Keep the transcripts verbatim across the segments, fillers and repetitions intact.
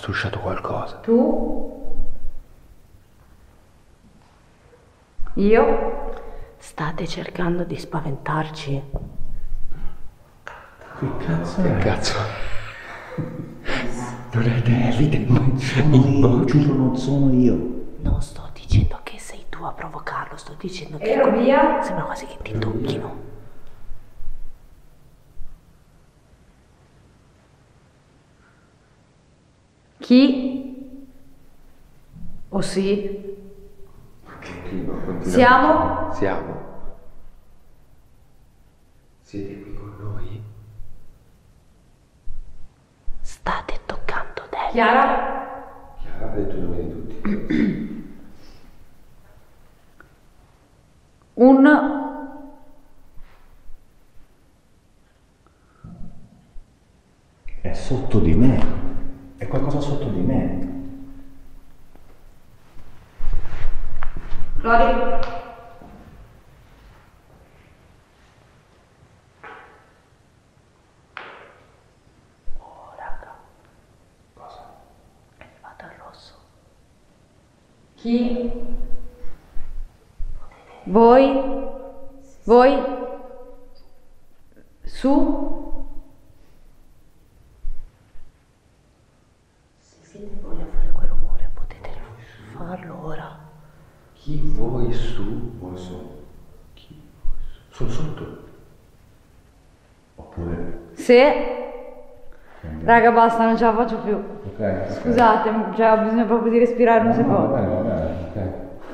strusciato qualcosa. Tu? Io? State cercando di spaventarci? Che cazzo Che è? cazzo? Non è David, Non sono io, giuro non sono io. Non sto dicendo che sei tu a provocarlo, sto dicendo che Ero via? sembra quasi che ti tocchino. Chi? O sì? Continua, continua. Siamo? Siamo. Siete qui con noi? State toccando David. Chiara? Chiara ha detto i nomi di tutti. Un... È sotto di me. È qualcosa sotto di me. Lori? Oh raga. Cosa? È arrivato il rosso. Chi? Voi? Voi? Su? Se siete voi a fare quel rumore potete farlo ora. Chi vuoi su? Vuoi su? Chi vuoi su? Sono sotto. Oppure... Se? Raga, basta, non ce la faccio più. Ok, ok. Scusate, cioè, ho bisogno proprio di respirare un No, no, secondo. va bene, va bene, ok.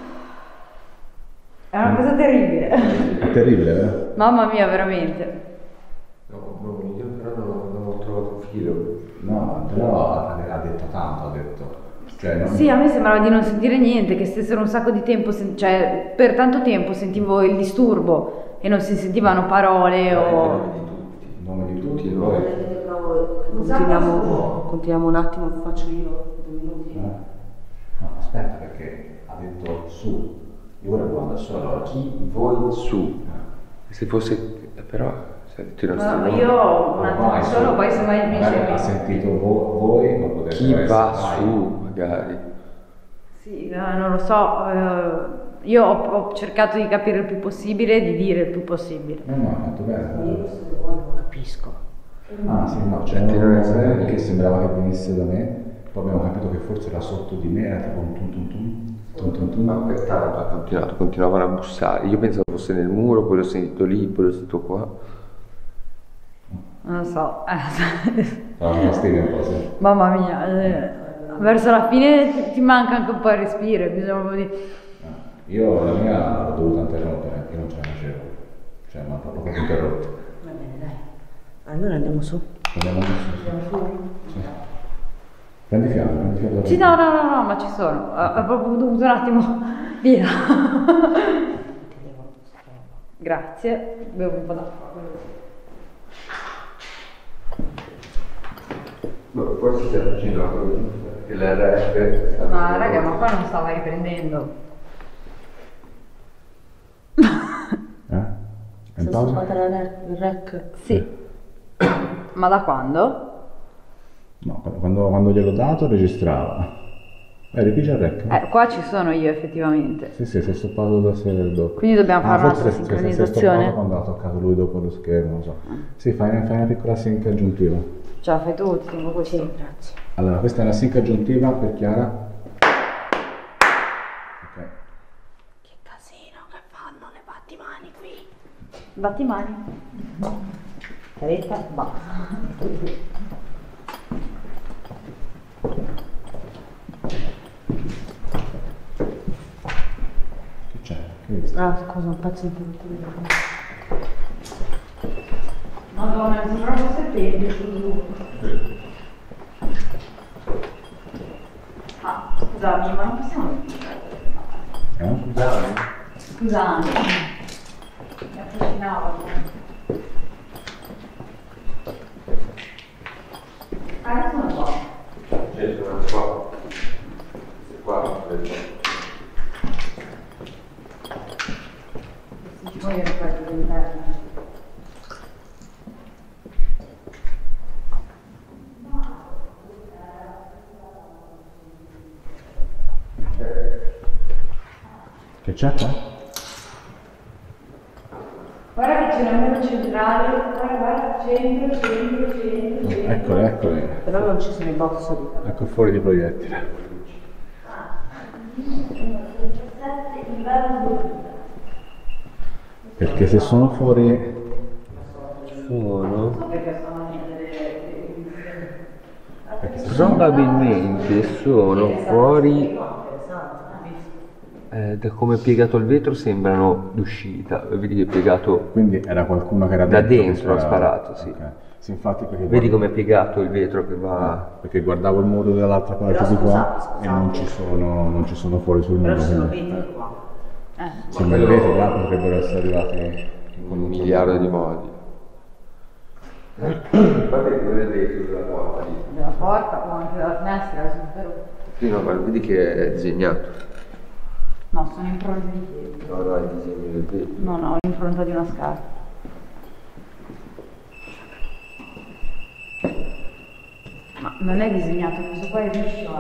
È una cosa terribile. È terribile, vero? Mamma mia, veramente. No, no, io però non, non ho trovato un filo. No, però ha ha detto tanto, ha detto. Cioè, non... Sì, a me sembrava di non sentire niente, che stessero un sacco di tempo, sen- cioè per tanto tempo sentivo il disturbo e non si sentivano parole o... Il nome di Tutti tutti noi. voi. Continuiamo, continuiamo un attimo, faccio io due minuti. Eh? No, aspetta, perché ha detto su. Io ora devo andare solo. Allora, chi vuoi su? Se fosse... Però, se ha detto i nostri No, nomi. io un attimo Ormai solo, su. poi se mai mi Magari ha dicevi... sentito vo- voi, ma potete Chi essere va vai. su, magari. Sì, eh, non lo so, eh, io ho, ho cercato di capire il più possibile e di dire il più possibile. No, no, ha fatto bene. Io se vuoi non capisco. Ah sì, no, c'è Cioè, ti non un è rumore sempre- che sembrava che venisse da me, poi abbiamo capito che forse era sotto di me, era tipo un tum tum tum, tum tum tum. Ma per tanto ha continuato, continuavano a bussare. Io pensavo fosse nel muro, poi l'ho sentito lì, poi l'ho sentito qua. Non lo so, eh, Dava fastidio un po', sì. mamma mia, eh, verso la fine ti, ti manca anche un po' il respiro, bisogna proprio di... Io la mia l'ho dovuta interrompere, io non ce la facevo, cioè mi ha proprio interrotto. Va bene, dai. Allora andiamo su. Andiamo su. Sì. Prendi fiato, prendi fiato. Sì, no, no, no, no, ma ci sono, ho, ho proprio dovuto un attimo via. Grazie, bevo un po' d'acqua. No, forse si è avvicinato perché l'R F... Ma raga, ma qua non stava riprendendo. Eh? È in Sono pausa? stata il rec. Sì. Ma da quando? No, quando, quando gliel'ho dato registrava. Eh, ripigia il rec. Eh, qua ci sono io effettivamente. Sì, sì, si è stoppato da sé dopo. Quindi dobbiamo fare una forse si- si- si è sincronizzazione? stoppato quando ha toccato lui dopo lo schermo, non so. Sì, fai, fai una piccola sync aggiuntiva. Ce la fai tu, ti tengo così. Sì, grazie. Allora, questa è una sync aggiuntiva per Chiara. Ok. Che casino che fanno le battimani qui. Batti mani. Caretta, basta. Che c'è? Che hai visto? Ah, scusa, un pezzo di punto. Madonna, mi sembra fosse settembre su. Ah, scusami, ma non possiamo... Eh? Scusate. Scusami. Mi affascinava. Adesso non so. C'è sono qua. Qua, ho preso. Ci vogliono fare all'interno. Che c'è qua? Guarda che c'è una muro centrale, guarda, guarda, centro, centro, centro, centro. Eccole, eccole. Però non ci sono i box di... Ecco fuori di proiettile. Perché se sono fuori... Sono Perché se sono... probabilmente sono fuori eh, da come è piegato il vetro, sembrano d'uscita. Vedi che è piegato, Quindi era qualcuno che era Da dentro che dentro ha sparava. sparato, sì. Ok. Sì, infatti perché... vedi guarda- come è piegato il vetro che va. Perché guardavo il muro dall'altra parte Però di qua scusate, scusate. e non ci sono, non ci sono fuori sul Però muro. ci sono Quindi... vetri qua. Eh, Sì, ma i vetri là potrebbero essere arrivati Un miliardo di modi. Guarda che non è vetro della porta lì. della porta o anche dalla finestra, sono però... Sì, no, guarda, vedi che è disegnato. No, sono impronte di piedi. No, no, è il disegno del vetro. No, no, l'impronta di una scarpa. Ma non è disegnato, questo qua è liscio.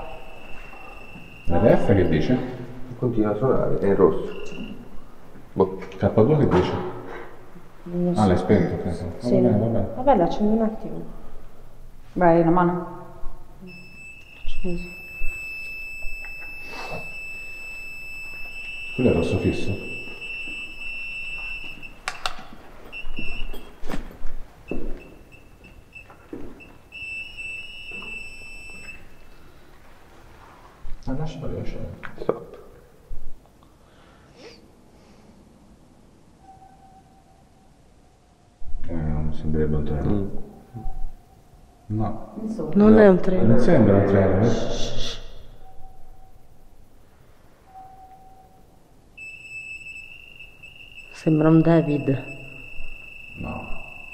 l'R F che dice? Continua a suonare, è in rosso. Boh. K due che dice? Non Ah, so. l'hai spento? Ok. Va Sì, bene, no. va bene. Vabbè, la accendo un attimo. Vai, una mano. Faccio così. Quello è rosso fisso? Ah, lascialo, lascialo. Stop. Eh, non sembrerebbe un treno. Mm. No, Insomma. Non No. è un treno. non sembra un treno. eh. Sembra un David. No.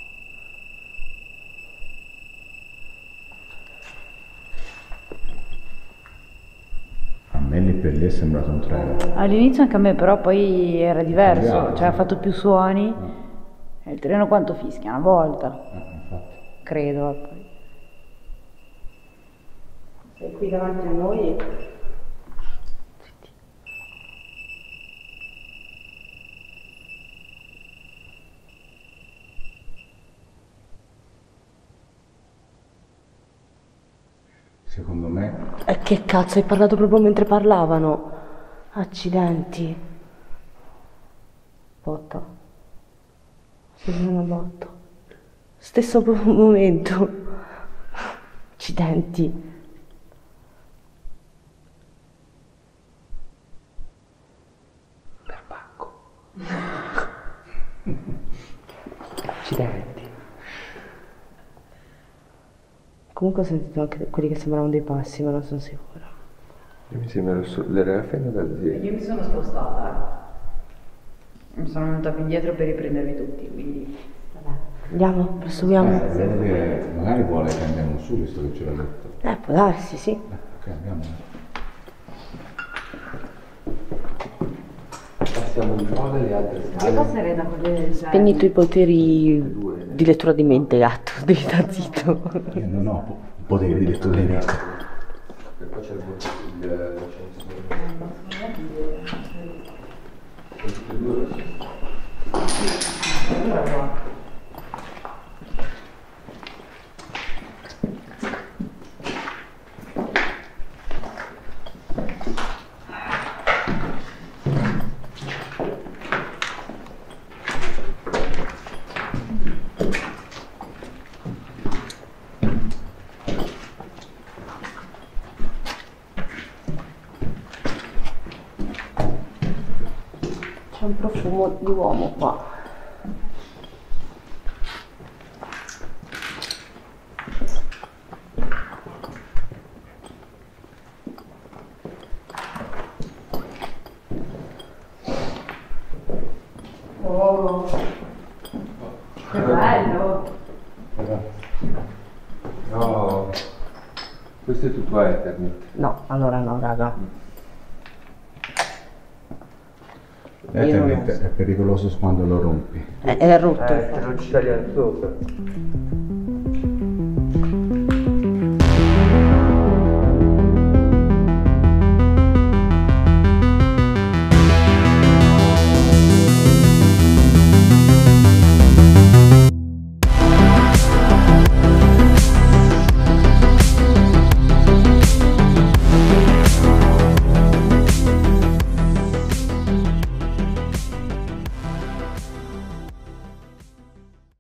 A me lì per lì è sembrato un treno. All'inizio anche a me, però poi era diverso, Cambiato, cioè ha sì. fatto più suoni. E il treno quanto fischia? Una volta, Eh, infatti. credo. eh, poi. Sei qui davanti a noi. Secondo me E che cazzo, hai parlato proprio mentre parlavano? Accidenti. Botta. Sì, una botta. Stesso proprio momento. Accidenti. Perbacco. Accidenti. Comunque ho sentito anche quelli che sembravano dei passi, ma non sono sicura. Mi sembra l'R F è andata zero. Io mi sono spostata. Mi sono venuta più indietro per riprendervi tutti, quindi... Vabbè, andiamo, proseguiamo. eh, devo dire, magari vuole che andiamo su visto che ce l'ha detto. Eh, può darsi, sì. Eh, ok, andiamo. Passiamo un po' dalle altre Io scale. passerei da quelle del Spegni i tuoi poteri di lettura di mente, gatto. Devi stare zitto. Io non ho po- poteri di lettura di mente. E poi c'è il il- l'ascensore. C'è un profumo di uomo qua. Oh, che bello! No, questo è tutto Ethernet. No, allora no, raga. Ethernet è pericoloso quando lo rompi. È, è rotto. Eh, se non ci tagliano sopra.